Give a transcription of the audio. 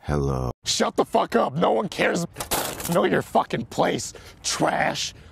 Hello. Shut the fuck up. No one cares. Know your fucking place, trash.